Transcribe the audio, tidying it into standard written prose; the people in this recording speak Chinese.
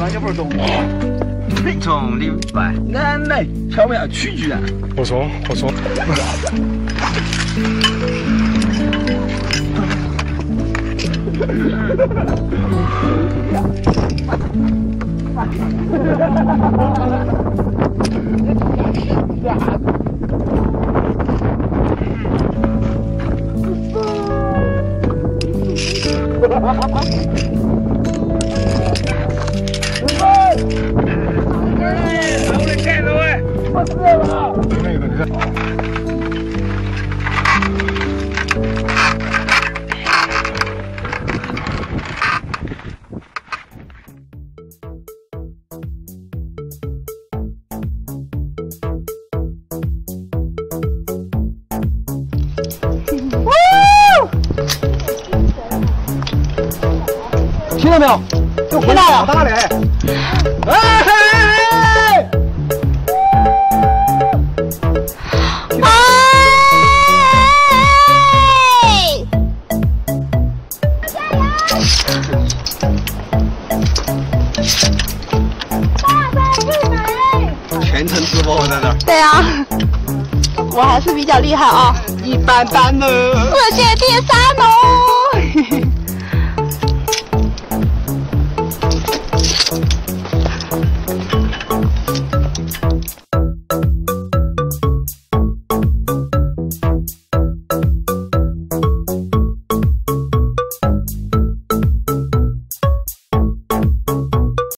啷个不是动物？ 从里来， 俺来巧妙曲剧啊！ 不错不错。 听到没有？又回来了，打嘞！哎！ 全程直播在这儿。 对啊，我还是比较厉害啊， 一般般呢。 世界第3喽！